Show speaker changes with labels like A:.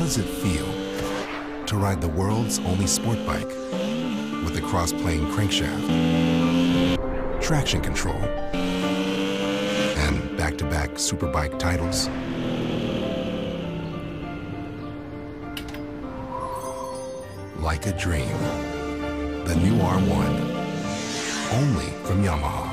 A: does it feel to ride the world's only sport bike with a cross-plane crankshaft, traction control, and back-to-back superbike titles? Like a dream. The new R1, only from Yamaha.